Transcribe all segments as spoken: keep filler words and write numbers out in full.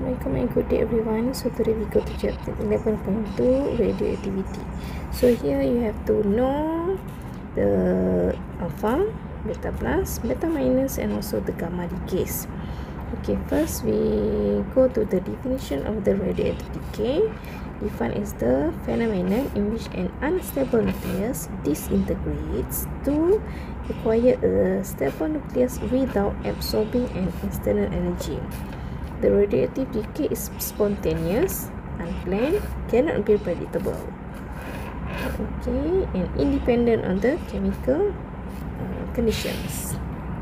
Assalamualaikum and good day everyone. So today we go to chapter eleven point two, radioactivity. So here you have to know the alpha, beta plus, beta minus, and also the gamma decays. Okay, first we go to the definition of the radioactive decay. Defined as the phenomenon in which an unstable nucleus disintegrates to acquire a stable nucleus without absorbing an external energy. The radioactive decay is spontaneous, unplanned, cannot be predictable. Okay, and independent on the chemical uh, conditions.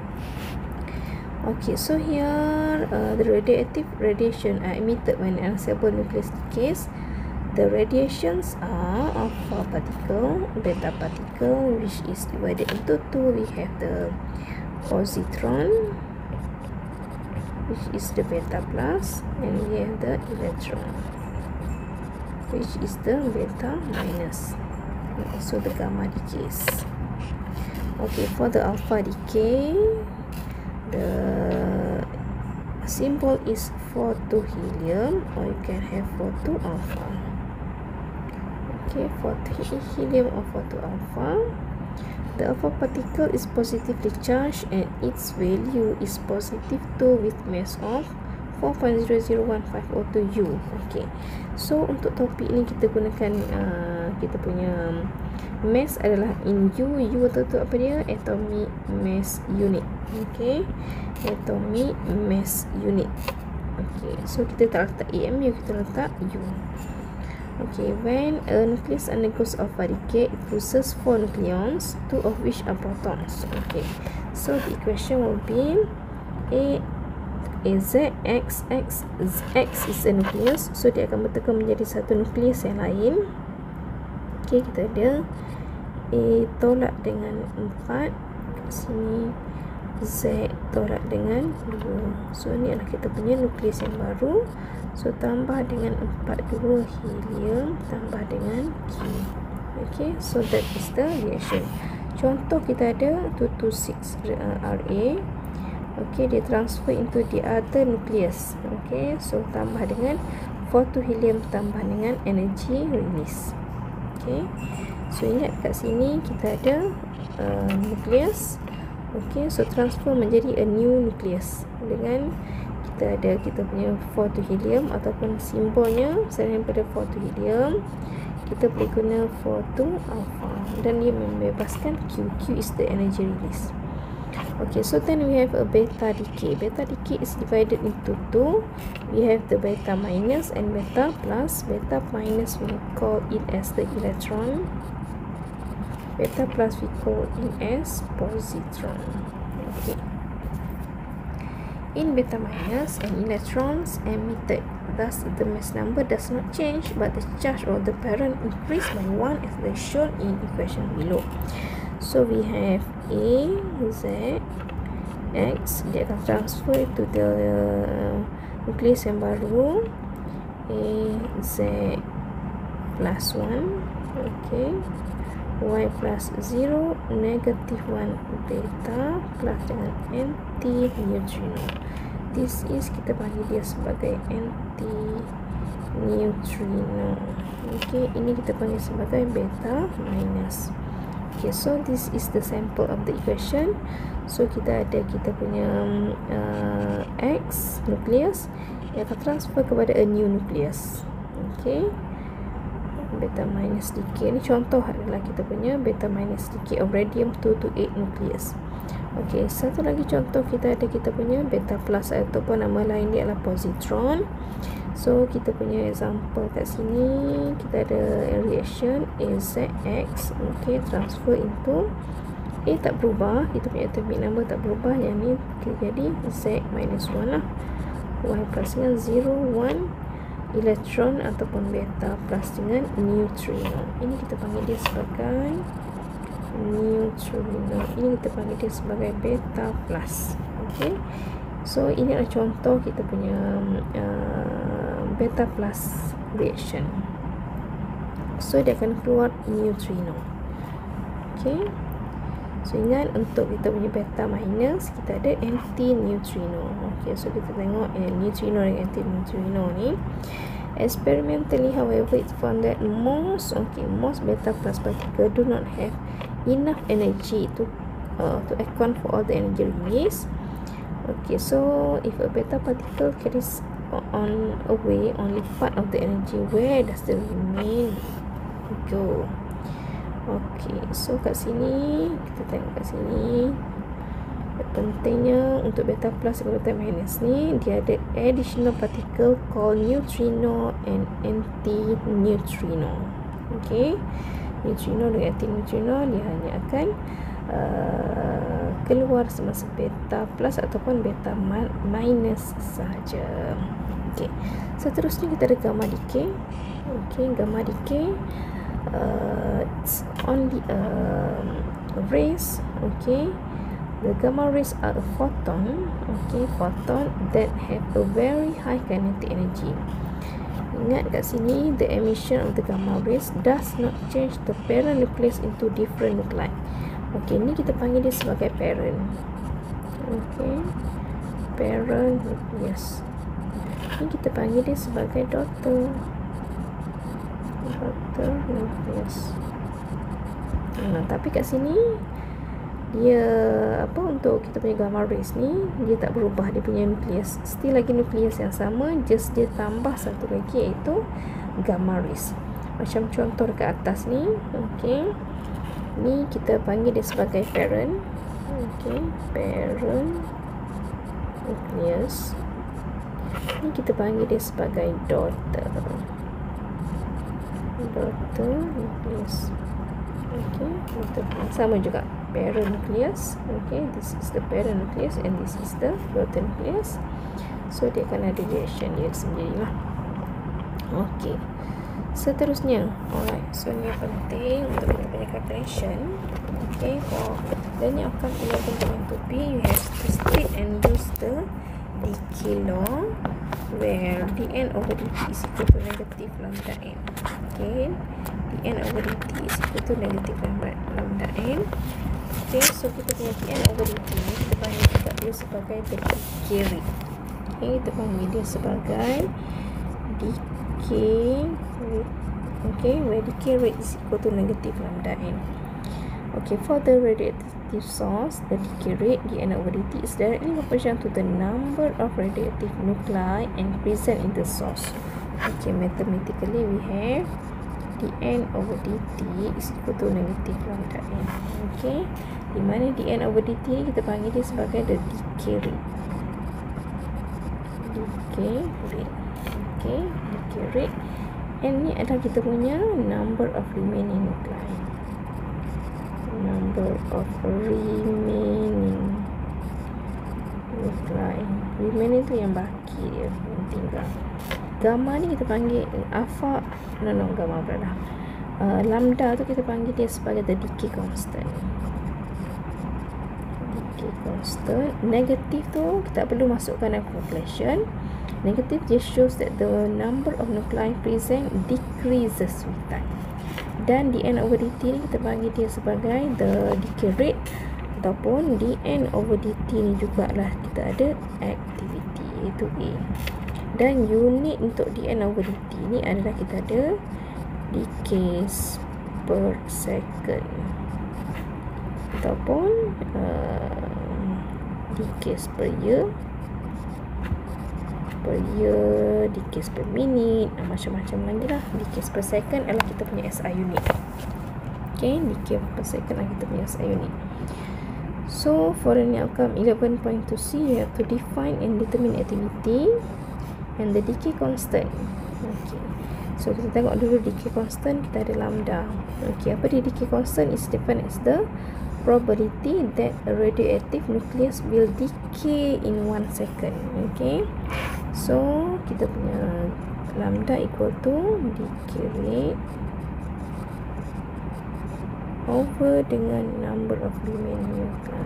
Okay, so here uh, the radioactive radiation are emitted when an unstable nucleus decays. The radiations are alpha particle, beta particle, which is divided into two. We have the positron, which is the beta plus, and we have the electron, which is the beta minus, and also the gamma decays. Okay, for the alpha decay, the symbol is four two helium, or you can have four two alpha. Okay, for helium or for two alpha, the alpha particle is positively charged and its value is positive two with mass of four point zero zero one five zero two U. Okay, so untuk topik ni kita gunakan uh, kita punya mass adalah in U. U atau tu apa dia? Atomic mass unit. Okay, atomic mass unit. Okay, so kita tak letak A M U, kita letak U. Okay, when a nucleus undergoes alpha decay, it produces four nucleons, two of which are protons. Okay, so the equation will be A A Z X X X is a nucleus, so dia akan bertukar menjadi satu nukleus yang lain. Okay, kita ada A tolak dengan empat kat sini, Z tolak dengan dua. So ni adalah kita punya nukleus yang baru. So tambah dengan empat dua helium tambah dengan Q. Okay, so that is the reaction. Contoh kita ada two two six R A. Okay, dia transfer into the other nucleus. Okay, so tambah dengan four two helium tambah dengan energy release. Okay, so ingat kat sini kita ada uh, nucleus. Okay, so transfer menjadi a new nucleus dengan kita ada kita punya four two helium ataupun simbolnya selain daripada four two helium, kita boleh guna four two alpha dan dia membebaskan Q. Q is the energy release. Okay, so then we have a beta decay. Beta decay is divided into two. We have the beta minus and beta plus. Beta minus we call it as the electron. Beta plus we call it as positron. Okay. In beta minus, an electrons emitted. Thus, the mass number does not change, but the charge of the parent increase by one as they shown in equation below. So we have A, Z, X. Dia akan transfer to the uh, nucleus yang baru. A, Z plus one. Okay. Y plus zero, negative one beta plus dengan anti-neutrino. This is kita panggil dia sebagai anti-neutrino. Okay, ini kita panggil sebagai beta minus. Okay, so this is the sample of the equation. So kita ada kita punya uh, X nucleus yang akan transfer kepada a new nucleus. Okay, beta minus decay ni contoh adalah kita punya beta minus decay of radium two two eight nucleus. Okey, satu lagi contoh kita ada kita punya beta plus ataupun nama lain dia adalah positron. So kita punya example kat sini kita ada reaction A Z X. Okey, transfer into A tak berubah, kita punya atomic number tak berubah, yang ni jadi Z minus one lah. Y plus dengan zero one elektron ataupun beta plus dengan neutrino. Ini kita panggil dia sebagai neutrino. Ini kita panggil dia sebagai beta plus. Okay, so ini adalah contoh kita punya uh, beta plus reaction. So dia akan keluar neutrino. Okay, So ingat, untuk kita punya beta minus kita ada anti-neutrino. Okay, so kita tengok eh, neutrino dan anti-neutrino ni. Experimentally, however, it's found that most okay most beta plus particle do not have enough energy to uh, to account for all the energy released. Okay, so if a beta particle carries on away only part of the energy, where does the remain go? Okay, so kat sini kita tengok kat sini, pentingnya untuk beta plus dan beta minus ni, dia ada additional particle called neutrino and anti-neutrino. Okay, neutrino dan anti-neutrino dia hanya akan uh, keluar semasa beta plus ataupun beta minus saja. Okay, seterusnya kita ada gamma decay. Okay, gamma decay uh, it's only a rays. Okay, the gamma rays are a photon. Okay, photon that have a very high kinetic energy. Ingat kat sini, the emission of the gamma rays does not change the parent nucleus into different nuclei. Okay, ni kita panggil dia sebagai parent. Okay, parent nucleus. Ni kita panggil dia sebagai daughter. Daughter nucleus. Nah, tapi kat sini dia apa, untuk kita punya gamma rays ni dia tak berubah dia punya nukleus, still lagi nukleus yang sama, just dia tambah satu lagi iaitu gamma rays. Macam contoh dekat atas ni. Okay, ni kita panggil dia sebagai parent. Okay, parent nucleus. Ni kita panggil dia sebagai daughter. Daughter nucleus. Okay, sama juga parent nucleus. Okay, this is the parent nucleus and this is the daughter nucleus. So dia akan ada reaction dia sendiri lah. Okay, seterusnya, alright, so ni yang penting untuk kita punya calculation. Okay, for learning outcome eleven point two B, you have to state and use the decay law where dn over dt is equal to negative lambda n. Okay, dn over dt is equal to negative lambda, lambda n. Okay, so kita punya dn over dt ni kita panggil juga dia sebagai the decay rate. Okay, kita panggil dia sebagai decay rate. Okay, where decay rate is equal to negative lambda n. Okay, for the radioactive source, the decay rate dn over dt is directly proportional to the number of radioactive nuclei and present in the source. Okay, mathematically we have dn over dt is equal to negative lambda n. Okay, di mana dn over dt ni kita panggil dia sebagai the decay rate. Decay rate. Okay, decay rate. And ni adalah kita punya number of remaining nuclei. Number of remaining nuclei. Remaining tu yang baki dia, yang tinggal. Gamma ni kita panggil alpha, no no gamma berada. Uh, lambda tu kita panggil dia sebagai the decay constant. Decay constant. Negatif tu kita perlu masukkan dalam calculation. Negative just shows that the number of nuclei present decreases with time. Dan dn over dt ni kita panggil dia sebagai the decay rate, ataupun dn over dt ni jugalah kita ada activity, iaitu A. Dan unit untuk dn over dt ni adalah kita ada decays per second, ataupun uh, decays per year, per year, decays per minute, macam-macam lagi lah. Decays per second adalah kita punya S I unit. Okay, decay per second adalah kita punya S I unit. So for the outcome eleven point two C, you have to define and determine activity and the decay constant. Okay, so kita tengok dulu decay constant, kita ada lambda. Okay, apa dia decay constant? Is defined as the probability that a radioactive nucleus will decay in one second. Okay, so kita punya lambda equal to decay rate over dengan number of remaining nuclei.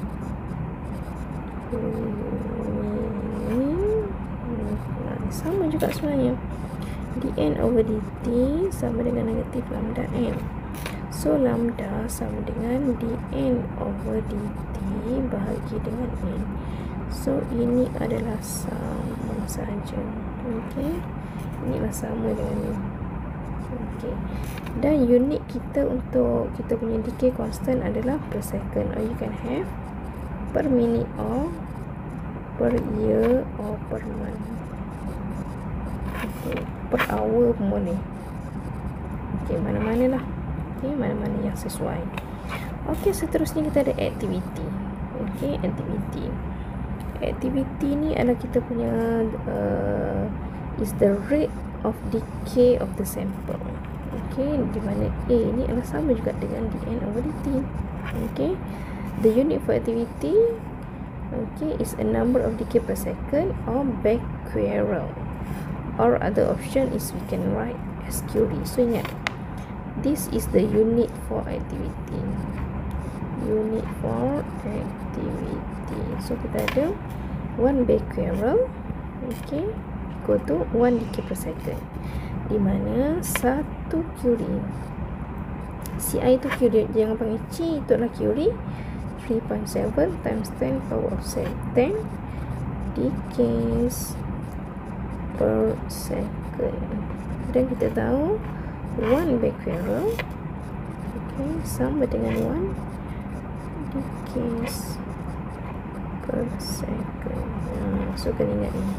Sama juga sebenarnya, dn over dt sama dengan negatif lambda n. So lambda sama dengan dn over dt bahagi dengan n. So ini adalah sama saja. Okey. Inilah sama dengan ni. Okey. Dan unit kita untuk kita punya decay constant adalah per second, or you can have per minute or per year or per month. Okey, per hour pun boleh. Okey, mana-mana lah. Okey, mana-mana yang sesuai. Okey, seterusnya kita ada activity. Okey, activity. Activity ni adalah kita punya uh, is the rate of decay of the sample. Okey, di mana A ni adalah sama juga dengan dn over dt. Okey, the unit for activity okay is a number of decay per second or becquerel, or other option is we can write as curie. So ingat, this is the unit for activity. Unit for activity. So kita ada one becquerel, okay, equal to one decay per second. Di mana satu curie, Ci itu curie, jangan panggil C, itu adalah curie. three point seven times ten power of ten decays per second. Dan kita tahu one becquerel okay, sama dengan one decays per second. Hmm, so kena ingat ni,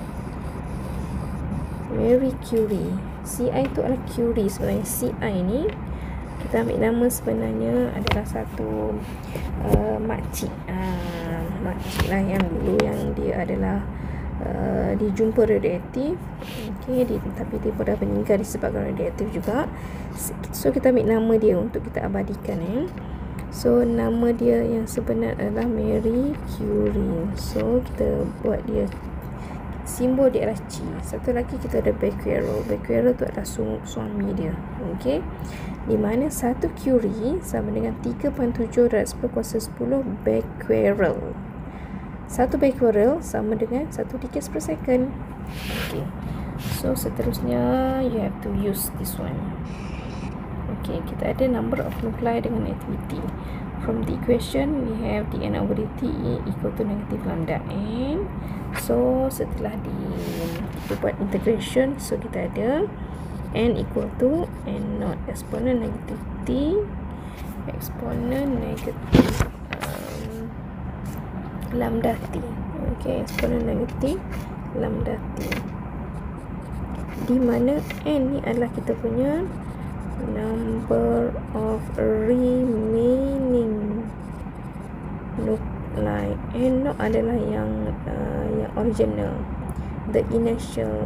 Marie Curie. Ci itu adalah Curie. Sebenarnya Ci ni kita ambil nama sebenarnya adalah satu uh, makcik uh, makcik lah yang dulu yang dia adalah uh, dijumpa radioaktif. Okay, dia, tapi dia pun dah meninggal disebabkan radioaktif juga. So kita ambil nama dia untuk kita abadikan eh. So nama dia yang sebenar adalah Marie Curie. So kita buat dia, simbol dia adalah C. Satu lagi kita ada becquerel. Becquerel tu adalah su suami dia. Okey. Di mana satu curie sama dengan tiga koma tujuh darab sepuluh kuasa sepuluh becquerel. Satu becquerel sama dengan satu decays per second. Okey. So seterusnya you have to use this one. Okey, kita ada number of nuclei dengan activity. From the equation we have dn over dt equal to negative lambda n. So setelah di kita buat integration, so kita ada n equal to n naught exponent negative t exponent negative um, lambda t. Okay, exponent negative lambda t, di mana n ni adalah kita punya number of remaining nuclei. N naught adalah yang uh, yang original, the initial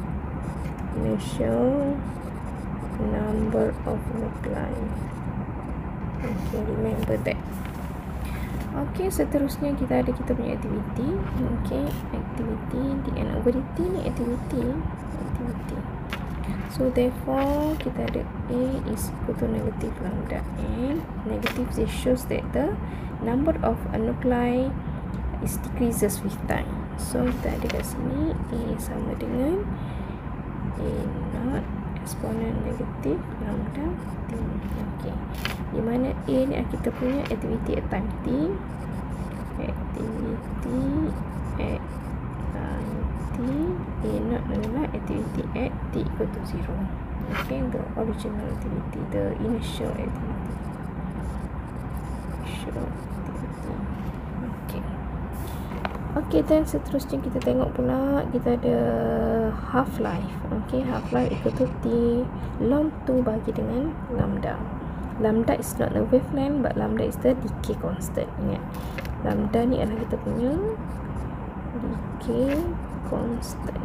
initial number of nuclei. Okay, remember that. Okay, seterusnya kita ada kita punya activity. Okay, activity dn over dt ni activity activity. So therefore kita ada A is equal to negative lambda n. Negative this shows that the number of nuclei is decreases with time. So kita ada kat sini A sama dengan A naught exponent negative lambda t. Okay, di mana A ni kita punya activity at time t, activity at time t, A naught adalah activity at t equal to zero. Okay, the original activity, the initial activity. Initial activity. Okay. Okay, dan seterusnya kita tengok pula kita ada half life. Okay, half life equal to t ln two bagi dengan lambda. Lambda is not the wavelength, but lambda is the decay constant. Ingat, lambda ni adalah kita punya decay constant.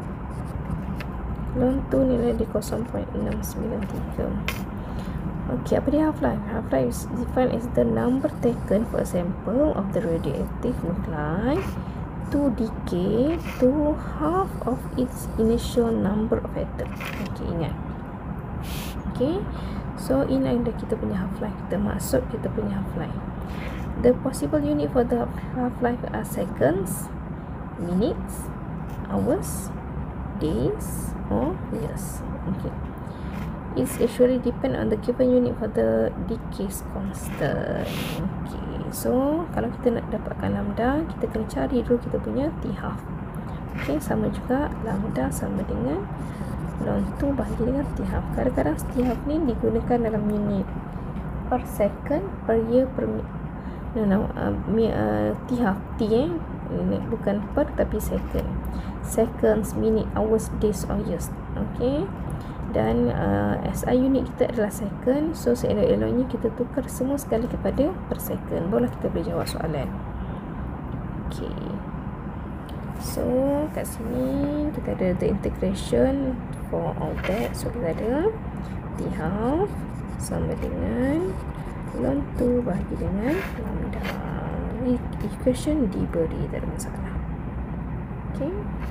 Ln two nilai di zero point enam sembilan tiga. Okay, apa dia half life? Half life is defined as the number taken for a sample of the radioactive nuclei to decay to half of its initial number of atoms. Okay, ingat. Okay, so ini adalah kita punya half life. Kita masuk kita punya half life. The possible unit for the half life are seconds, minutes, hours, days, or years. Okay, It's actually depend on the given unit for the decay constant. Okay, so kalau kita nak dapatkan lambda, kita kena cari dulu kita punya T half. Okay, sama juga lambda sama dengan ln two bahagi dengan T half. Kadang-kadang T half ni digunakan dalam unit per second, per year, per minute. No, no, uh, uh, T half, T eh, bukan per tapi second. Seconds, minute, hours, days or years. Okay, dan uh, S I unit kita adalah second, so seelok-eloknya kita tukar semua sekali kepada per second, barulah kita boleh jawab soalan. Okay, so kat sini kita ada the integration for all that. So kita ada T half sama dengan ln two bahagi dengan lambda. Equation diberi, tak ada masalah. Okay,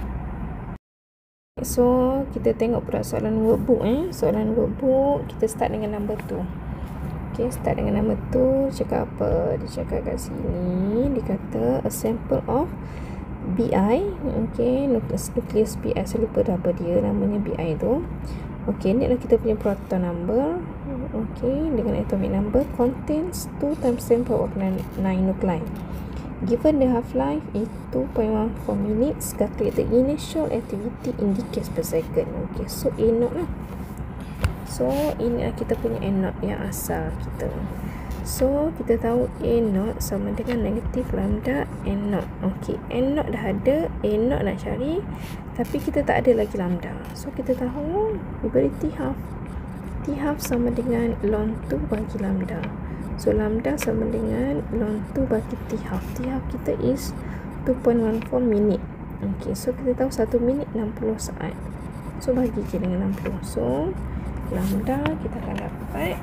so kita tengok pula soalan workbook eh. Soalan workbook kita start dengan number two. Okay, start dengan number two. Cakap apa? Dia cakap kat sini, dia kata a sample of B I. Okay, nucleus, nucleus B I. Saya lupa dah apa dia namanya B I tu. Okay, ni adalah kita punya proton number. Okay, dengan atomic number contains two times ten power of nine nuclei. Given the half-life is two point one four minutes, calculate the initial activity in decays per second. Okay, so A naught lah. So ini adalah kita punya A naught yang asal kita. So kita tahu A naught sama dengan negatif lambda N naught. Okay, N naught dah ada, A naught nak cari, tapi kita tak ada lagi lambda. So kita tahu diberi T half. T half sama dengan ln two bagi lambda. So lambda sama dengan ln two bagi T half. T half kita is two point one four minit. Okay, so kita tahu satu minit enam puluh saat. So bagi je dengan enam puluh. So lambda kita akan dapat,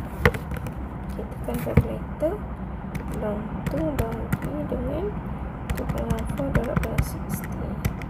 kita akan calculator ln two bagi dengan two point one four darab dengan sixty.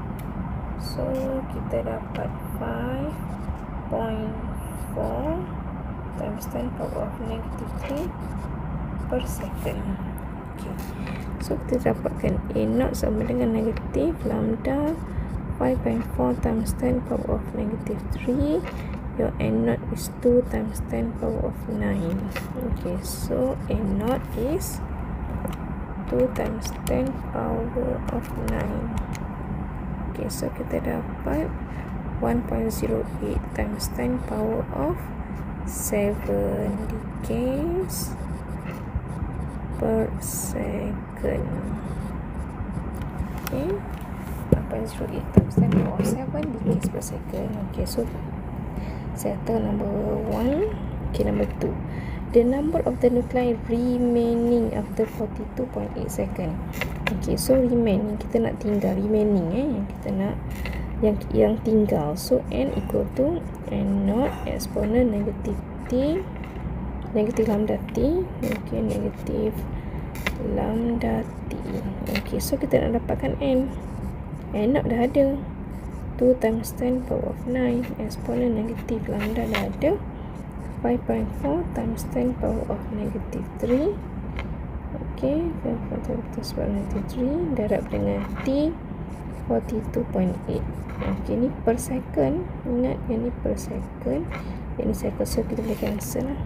So kita dapat five point four times ten power of negative three per second. Okay, so kita dapatkan A naught sama dengan negatif lambda five point four times ten power of negative three. Your N naught is two times ten power of nine. Okay, so A naught is two times ten power of nine. Okay, so kita dapat one point zero eight times ten power of seven decays per second. Okay, one point zero eight times ten power of seven decays per second. Okay, so settle number one. Okay, number two, the number of the nuclei remaining after forty-two point eight second. Okay, so remaining kita nak tinggal, remaining eh yang kita nak yang yang tinggal. So n equal to n naught exponent negatif t negatif lambda t. Okay, negatif lambda t. Okay, so kita nak dapatkan n. N naught dah ada, two times ten power of nine, exponent negatif lambda dah ada, five point four times ten power of negative three. Okay, five point four times power of negative three darab dengan t forty-two point eight. Okay, ni per second. Ingat yang ni per second, yang ni second, so kita boleh cancel lah.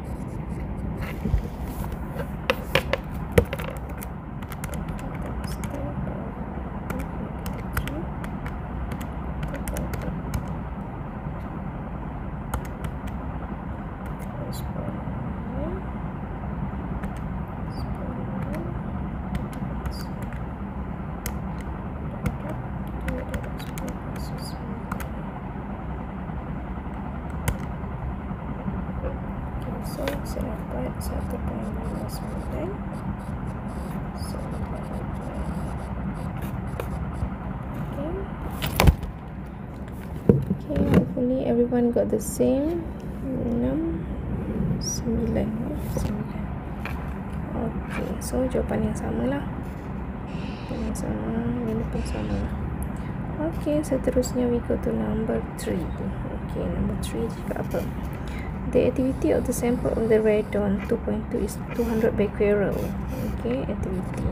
So saya dapat satu koma lima sembilan. So okay, okay, hopefully everyone got the same. Enam sembilan sembilan. Okay, so jawapan yang sama lah, jawapan yang sama, ini pun sama lah. Okay, seterusnya we go to number three. Okay, number three cakap apa? The activity of the sample of the radon two point two is two hundred becquerel. Okay, activity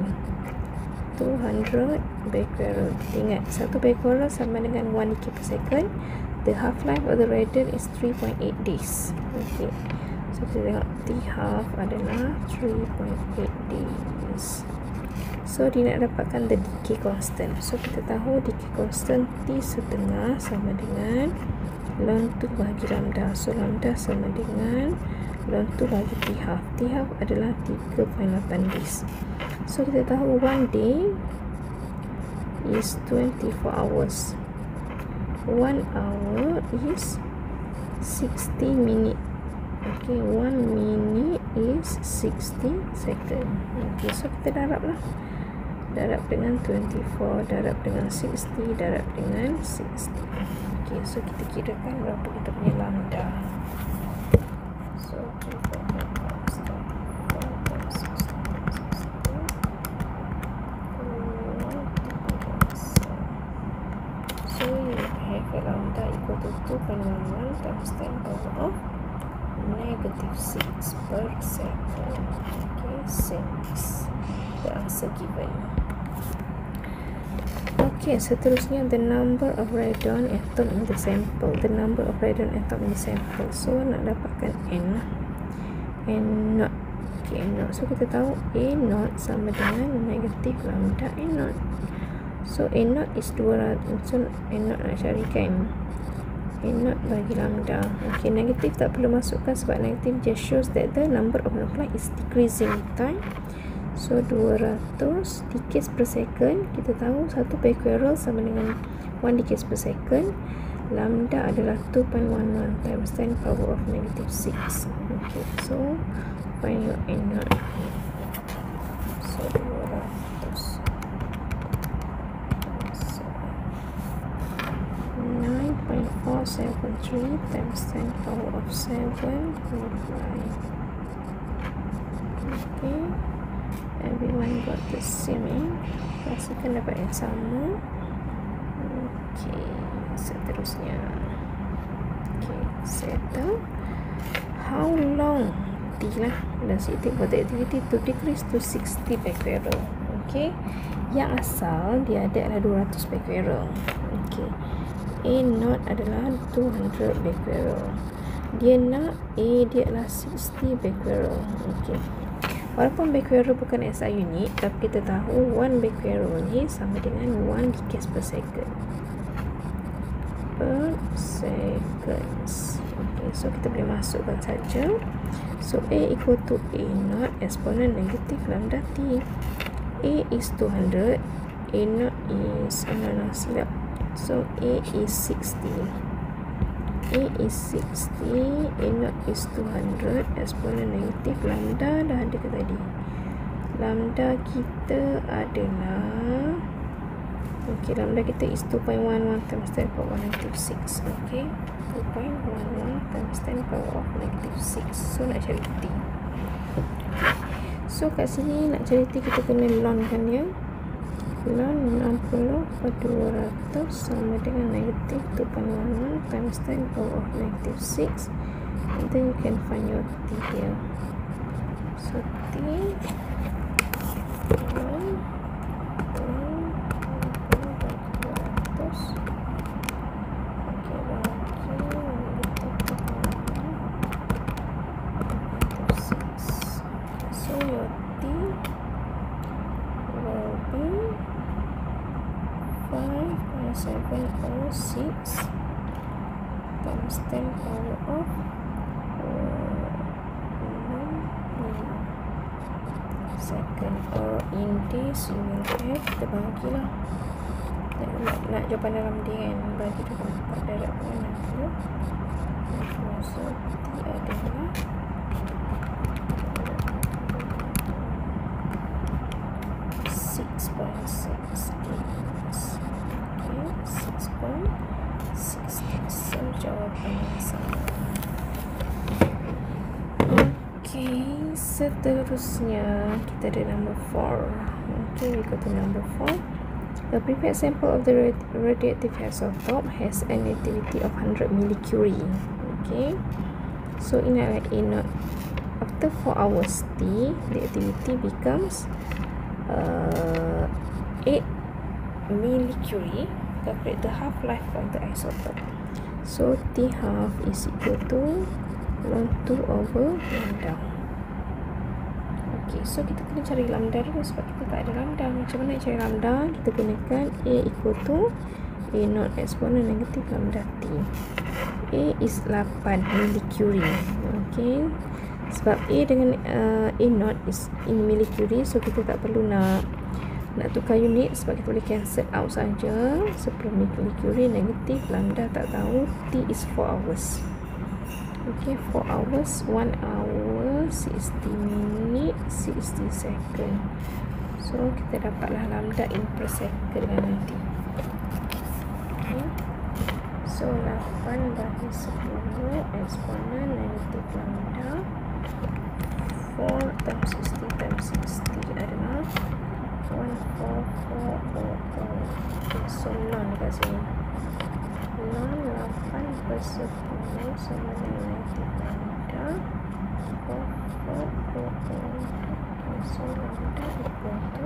two hundred becquerel. Ingat, satu becquerel sama dengan one decay per second. The half-life of the radon is three point eight days. Okay, so kita tengok T half adalah three point eight days. So dia nak dapatkan the decay constant. So kita tahu decay constant T setengah sama dengan ln tu bahagi lambda. So lambda sama dengan ln tu bahagi T half. T half adalah tiga perpuluhan lapan days. So kita tahu one day is twenty-four hours. One hour is sixty minute. Okay, one minute is sixty second. Okay, so kita darab lah. Darab dengan twenty-four, darab dengan sixty, darab dengan sixty. Okay, so kita kirakan berapa kita punya lambda. So two four times four times sixty, sixty. So you have a lambda equal to two point one one times ten power of negative six per second. Okay, six. The answer given. Okay, seterusnya the number of radon atom in the sample. The number of radon atom in the sample. So nak dapatkan N. N naught. Okay, N naught. So kita tahu A naught sama dengan negatif lambda N naught. So A naught is dua ratus. So N naught nak carikan N naught bagi lambda. Okay, negatif tak perlu masukkan sebab negatif just shows that the number of nuclei is decreasing with time. So dua ratus decays per second. Kita tahu satu becquerel sama dengan one decays per second. Lambda adalah two point one one times ten power of negative six. Okay, so find your N naught. So dua ratus. So nine point four seven three times ten power of seven. Okay, everyone got the same, eh? Pastikan dapat yang sama. Okay, seterusnya. Okay, settle. How long? T lah. Does it take for the activity to decrease to sixty becquerel? Okay, yang asal dia ada adalah dua ratus becquerel. Okay, A naught adalah two hundred becquerel. Dia nak A dia adalah sixty becquerel. Okay, walaupun becquerel bukan S I unit, tapi kita tahu one becquerel ni sama dengan one decays per second. Per seconds. Okay, so kita boleh masukkan saja. So A equal to A naught exponent negative lambda T. A is two hundred. A naught is, oh no, no, silap. So A is sixty. A is sixty, A naught is two hundred, exponent negatif lambda dah ada ke tadi. Lambda kita adalah, okay, lambda kita is two point one one times ten power of negative six. Okay, two point one one times ten power of negative six. So nak cari T. So kat sini nak cari T kita kena ln kan ya. Ln enam puluh per dua ratus sama dengan negatif two point one one times ten power of negative six. And then you can find your T here. So T one, one, seven oh six times ten power of second, or in this you will have, kita bagilah nak, nak jawapan dalam D kan, bagi depan empat darab dengan enam puluh. So T adalah six point six degrees. six point six. So jawapan yang sama. Okay, seterusnya kita ada number four. Okay, we go to number four. The prepared sample of the radi radioactive isotope has an activity of one hundred millicurie. Okay, so ingat A naught. After four hours T, the activity becomes uh, eight millicurie. Calculate the half-life of the isotope. So T half is equal to ln two over lambda. Okay, so kita kena cari lambda dulu sebab kita tak ada lambda. Macam mana nak cari lambda? Kita gunakan A equal to A naught eksponen negatif lambda T. A is lapan milicurie. Okay, sebab A dengan uh, A naught is in milicurie, so kita tak perlu nak nak tukar unit sebab kita boleh cancel out saja. sepuluh milicurie negatif lambda tak tahu, T is four hours. Okay, four hours, one hour, sixty minit, sixty second. So kita dapatlah lambda in per second kan nanti. Okay, so lapan bagi sepuluh eksponen negatif lambda four times sixty times sixty adalah one four four four four. Okay, so ln dekat sini, ln lapan per sepuluh sama dengan negatif lambda four four four four. Okay, so lambda equal to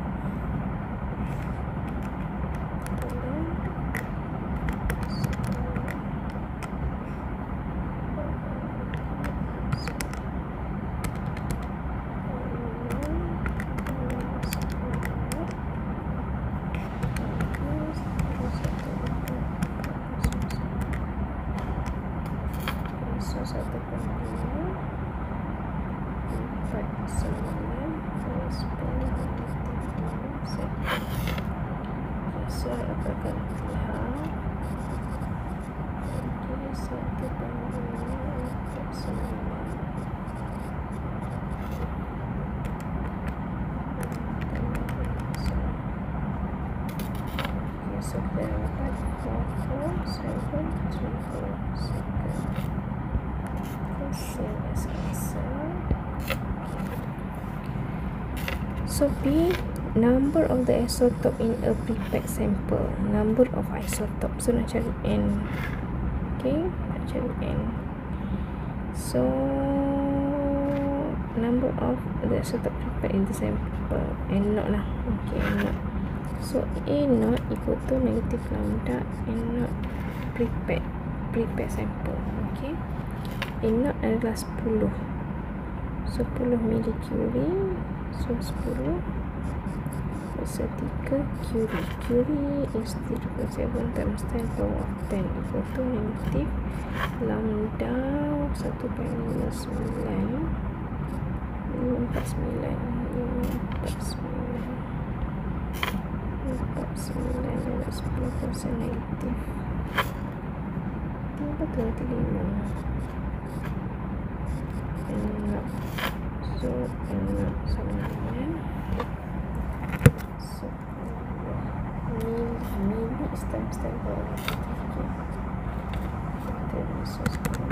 satu koma lima empat sembilan plus sepuluh second. So apakah lihat? Okay, satu koma lima empat sembilan. Okay, so kita dapat four four seven three four second. Same as answer. So B, number of the isotope in a prepacked sample, number of isotope. So nak cari N. Okay, nak cari N. So number of the isotope prepacked in the sample, N naught lah. Okay, N naught. So A naught equal to negative lambda N naught prepacked prepacked sample. Okay, A naught adalah sepuluh. sepuluh milicurie. So sepuluh kuasa tiga curie. Curie is zero point seven times ten power of ten equal to negatif lambda satu koma lima sembilan lima empat sembilan lima empat sembilan empat sembilan adalah sepuluh persen negatif. Ini betul nanti lima. Enam. So enam sama dengan sepuluh mili. Mili is times ten power of ten. Kita masuk sekarang.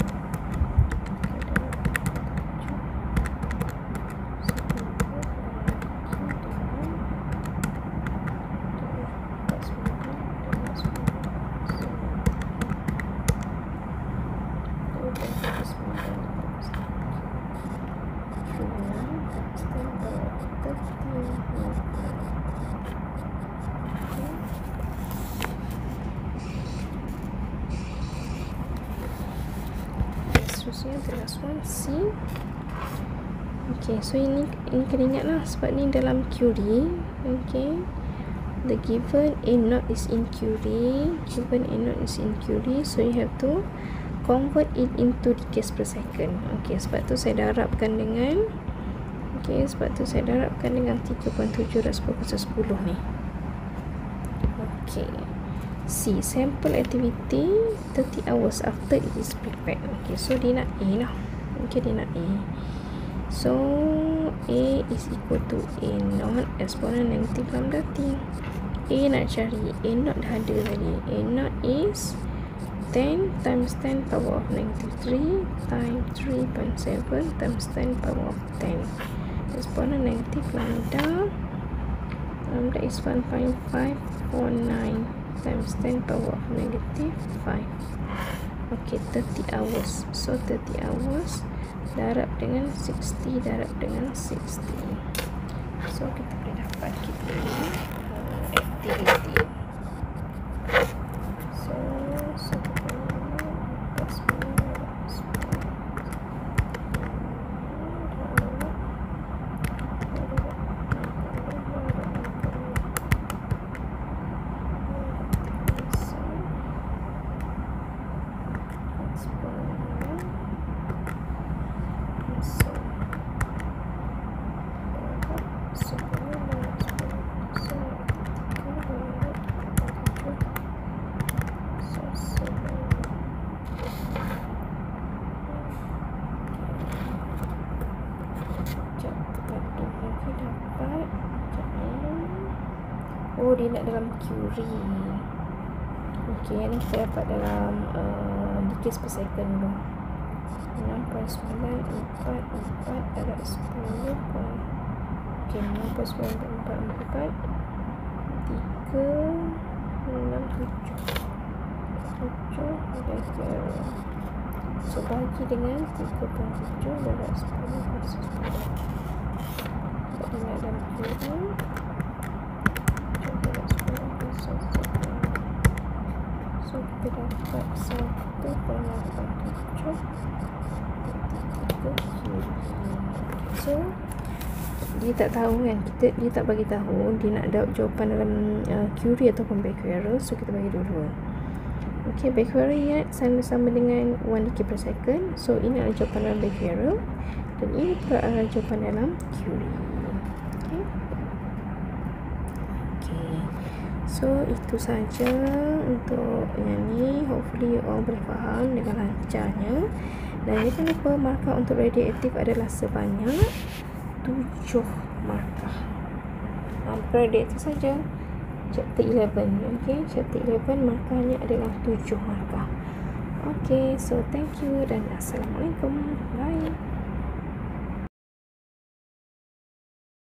Seterusnya the last one C. Okay, so ini ini kena ingat lah sebab ni dalam Curie. Okay, the given A naught is in Curie, given A naught is in Curie, so you have to convert it into decays per second. Okay, sebab tu saya darabkan dengan Okay, sebab tu saya darabkan dengan tiga koma tujuh darab sepuluh kuasa sepuluh ni. Okay, C, sample activity thirty hours after it is prepared. Okay, so dia nak A lah. Okay, dia nak A. So A is equal to A naught eksponen negatif lambda T. A nak cari, A naught dah ada tadi. A naught is ten times ten power of negative three times three point seven times ten power of ten. Eksponen negatif lambda lambda is one point five four nine times ten power of negative five. Okay, thirty hours. So thirty hours darab dengan sixty darab dengan sixty. So kita boleh dapat kita uh, activity. So satu Oh, dia nak dalam Curie. Okey, yang ni kita dapat dalam uh, decades per second dulu. enam perpuluhan sembilan empat empat darab sepuluh. Okey, enam perpuluhan sembilan empat empat tiga enam tujuh tujuh darab. So, bagi dengan tiga puluh tujuh darab sepuluh kuasa sepuluh. Kita nak dalam Curie. tujuh darab sepuluh kuasa sepuluh. So, kita dapat satu koma lapan tujuh. So, dia tak tahu kan, kita dia tak bagi tahu dia nak dapat jawapan dalam uh, Curie ataupun Becquerel. So, kita bagi dua-dua. Okey, Becquerel ya, sama-sama dengan one decade per second. So, ini adalah jawapan dalam Becquerel dan ini pula adalah jawapan dalam Curie. Okey. Okey. So, itu saja untuk yang ni. Hopefully, you all boleh faham dengan lancarnya. Dan jangan lupa markah untuk radioaktif adalah sebanyak tujuh markah. Ha, radioaktif saja. Chapter eleven. Okay, chapter eleven markahnya adalah tujuh markah. Okay, so thank you dan assalamualaikum. Bye.